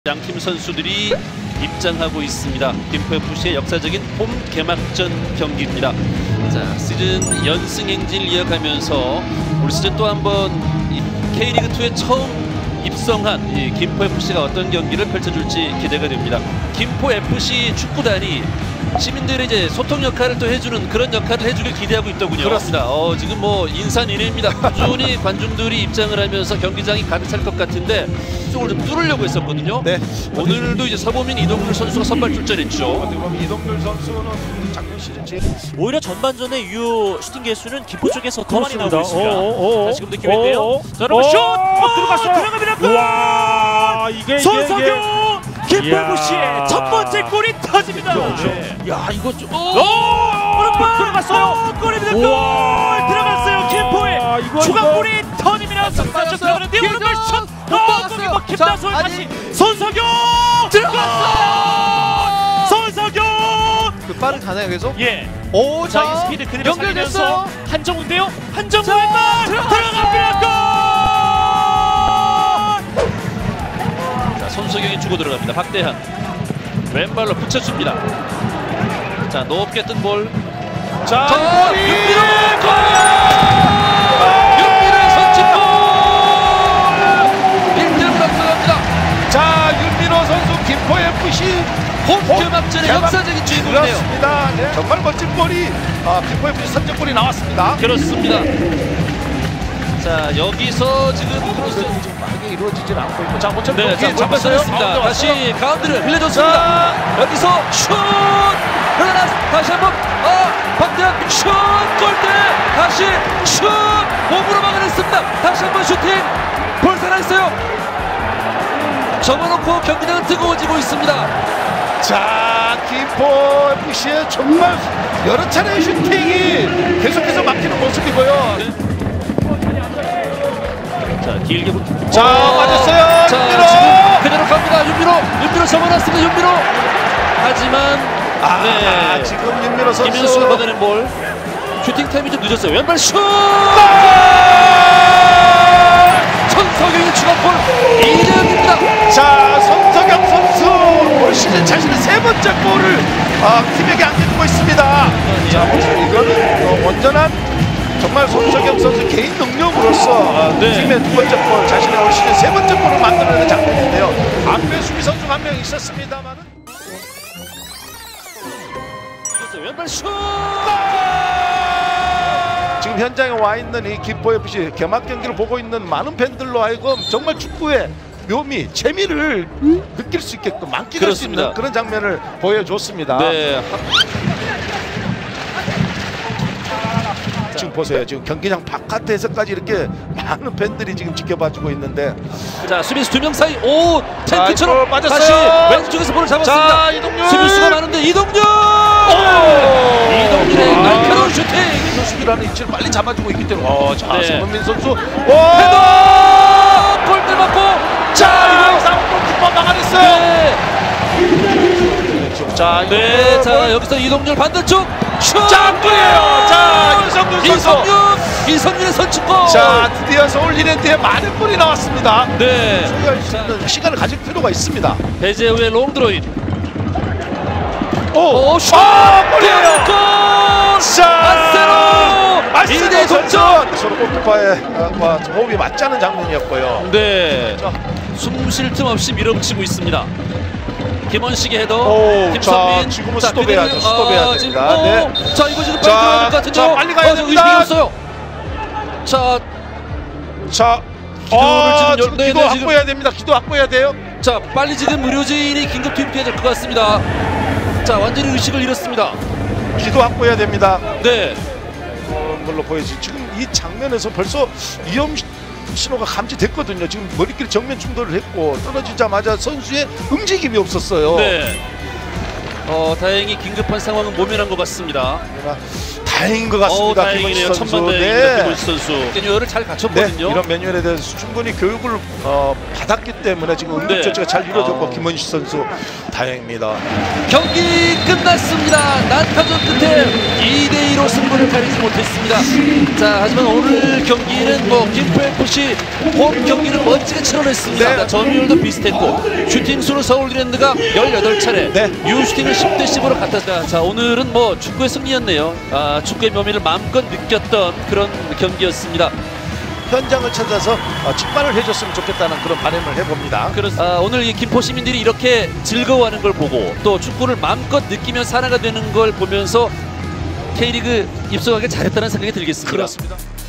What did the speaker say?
양팀 선수들이 입장하고 있습니다. 김포FC의 역사적인 홈 개막전 경기입니다. 자, 시즌 연승 행진을 이어가면서 올 시즌 또 한번 K리그2에 처음 입성한 이 김포FC가 어떤 경기를 펼쳐줄지 기대가 됩니다. 김포FC 축구단이 시민들의 이제 소통 역할을 또 해주는 그런 역할을 해주길 기대하고 있더군요. 그렇습니다. 지금 뭐 인산인해입니다. 꾸준히 관중들이 입장을 하면서 경기장이 가득 찰 것 같은데 쪽을 좀 뚫으려고 했었거든요. 네. 오늘도 이제 서보민 이동률 선수가 선발 출전했죠. 어떻게 보면 이동률 선수는 작년 시즌 제일 오히려 전반전의 유효 슈팅 개수는 김포 쪽에서 더 많이 나오고 그렇습니다. 있습니다. 자, 지금도 기회인데요. 자, 여러분 슛! 들어갔어요. 들어갑니다. 와, 이게 손석영! 김포FC의 첫 번째 골이 터집니다. 야, 이거 좀 오른발 들어갔어요. 골입니다. 골 들어갔어요. 김포의 추가골이 터집니다. 맞죠? 들어가는데 오른발 슛! 골키퍼 김다솔 다시 손석영! 들어갔어요! 손석영! 그 빠른 가나요, 계속? 예. 오, 자, 이 스피드 그대로 살리면서 한정우인데요. 한정우 왼발 들어갑니다. 골! 자, 손석영이 주고 들어갑니다. 박대한 왼발로 붙여줍니다. 자, 높게 뜬 볼. 자, 윤민호! 윤민호의 선취골! 1대1로 앞서갑니다. 자, 윤민호 선수 김포FC 홈 개막전의 역사적인 주인공이네요. 그렇습니다. 네. 정말 멋진 골이 김포FC 선제골이 나왔습니다. 그렇습니다. 자, 여기서 지금 크로스 빠르게 이루어지질 않고 있고, 자, 모처럼 네, 자, 잡았습니다. 다시 가운데를 흘려줬습니다. 여기서 슛! 그러나 다시 한번 박대한 슛! 골대! 다시 슛! 몸으로 막아냈습니다. 다시 한번 슈팅! 볼 살아있어요. 접어놓고 경기장은 뜨거워지고 있습니다. 자, 김포FC의 정말 여러 차례의 슈팅이 계속해서 막히는 모습이고요. 자, 길게 자, 맞았어요. 자, 윤민호! 지금 그대로 갑니다. 윤민호 접어놨습니다. 윤민호! 하지만 네. 지금 윤민호 선수 김현수가 받아낸 볼. 슈팅 타임이 좀 늦었어요. 왼발 슛! 손석영의 추가골 2대0입니다. 자, 손석영 선수 올 시즌 자신의 세 번째 골을 팀에게 안겨주고 있습니다. 자, 이거는 온전한 정말 손석영 선수 개인 능력으로서 네. 팀의 두 번째 골, 자신의 올 시즌 세 번째 골을 만들어내는 장면인데요. 앞에 수비 선수가 한 명 있었습니다만은 왼발 슛! 지금 현장에 와 있는 이 김포FC 개막 경기를 보고 있는 많은 팬들로 하여금 정말 축구의 묘미, 재미를 느낄 수 있게끔 만끽할 수 있는 그런 장면을 보여줬습니다. 네. 지금 보세요. 지금 경기장 바깥에서까지 이렇게 많은 팬들이 지금 지켜봐주고 있는데, 자, 수비수 두 명 사이 탱크처럼 맞았어요. 다시 왼쪽에서 볼을 잡았습니다. 자, 이동률! 수비수가 많은데 이동률! 이동률의 날카로운 슈팅! 수비라는 위치를 빨리 잡아주고 있기 때문에 자, 네. 손흥민 선수 헤더! 골대 맞고! 자, 이상훈 골키퍼 막아냈어요. 네. 자, 네, 자, 여기서 이동률 반대쪽 슛! 짱골이에요. 자, 이성균 선수. 이성균의 선취골! 자, 드디어 서울 이랜드에 많은 골이 나왔습니다. 네. 소유할 수 있는 시간을 가질 필요가 있습니다. 배재우의 롱드로인. 오, 슛! 골이에요. 골! 자, 아스테로! 2대 동점! 서로 골키퍼의 호흡이 맞지 않은 장면이었고요. 네. 자, 숨 쉴 틈 없이 밀어붙이고 있습니다. 김원식의 헤더. 오, 김선민. 자, 지금은 스톱해야죠. 스톱해야 됩니다. 네. 자, 이거 지금 빨리 자, 들어야 될 것 같은데요. 자, 빨리 가야 됩니다. 의미가 없어요. 자, 기도를 지금 네, 기도 네, 확보해야 됩니다. 기도 확보해야 돼요. 자, 빨리 지금 의료진이 긴급 투입해야 될 것 같습니다. 자, 완전히 의식을 잃었습니다. 기도 확보해야 됩니다. 네. 그런 걸로 보여지. 지금 이 장면에서 벌써 위험 신호가 감지됐거든요. 지금 머리끼리 정면 충돌을 했고 떨어지자마자 선수의 움직임이 없었어요. 네. 다행히 긴급한 상황은 모면한 것 같습니다. 그러나 다행인 것 같습니다. 다행이네요. 김원식 선수. 천만다행입니다. 김원식 선수. 매뉴얼을 잘 네, 갖췄거든요. 이런 매뉴얼에 대해서 충분히 교육을 받았기 때문에 지금 응급조치가 잘 이루어졌고 김원식 선수 다행입니다. 경기 끝났습니다. 난타전 끝에 2대2로 승부를 가리지 못했습니다. 자, 하지만 오늘 경기는 뭐 김포FC 홈 경기를 멋지게 치러냈습니다. 네. 점유율도 비슷했고 슈팅 수는 서울이랜드가 18차례, 네. 유슈팅은 10대 10으로 같았다. 자, 오늘은 뭐 축구의 승리였네요. 축구의 묘미를 마음껏 느꼈던 그런 경기였습니다. 현장을 찾아서 직관을 해줬으면 좋겠다는 그런 바람을 해봅니다. 오늘 이 김포 시민들이 이렇게 즐거워하는 걸 보고 또 축구를 마음껏 느끼며 살아가 되는 걸 보면서 K리그 입성하기 잘했다는 생각이 들겠습니다. 그렇습니다.